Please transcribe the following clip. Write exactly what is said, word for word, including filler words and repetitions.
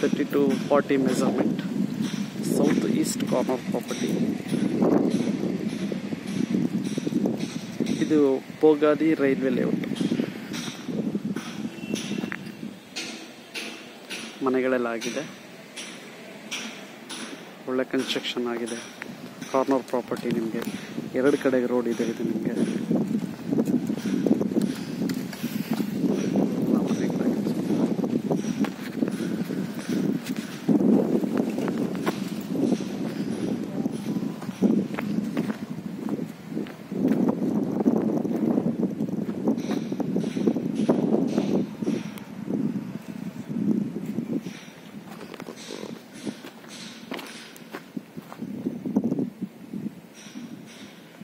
thirty to forty measurement. South east corner property. ಇದು Bogadi railway layout. ಮನೆಗಳೆಲ್ಲ ಆಗಿದೆ, ಒಳ್ಳೆ construction ಆಗಿದೆ. ಕಾರ್ನರ್ ಪ್ರಾಪರ್ಟಿ, ನಿಮಗೆ ಎರಡು ಕಡೆಗೆ ರೋಡ್ ಇದೆ. ಇದು ನಿಮಗೆ